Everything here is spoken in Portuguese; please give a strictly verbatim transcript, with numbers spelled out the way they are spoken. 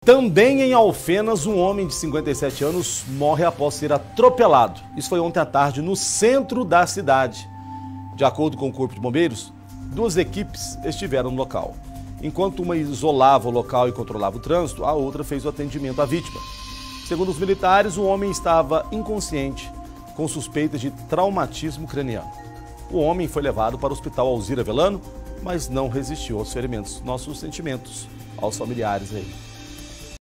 Também em Alfenas, um homem de cinquenta e sete anos morre após ser atropelado. Isso foi ontem à tarde no centro da cidade. De acordo com o Corpo de Bombeiros, duas equipes estiveram no local. Enquanto uma isolava o local e controlava o trânsito, a outra fez o atendimento à vítima. Segundo os militares, o homem estava inconsciente, com suspeitas de traumatismo craniano. O homem foi levado para o Hospital Alzira Velano, mas não resistiu aos ferimentos. Nossos sentimentos aos familiares aí.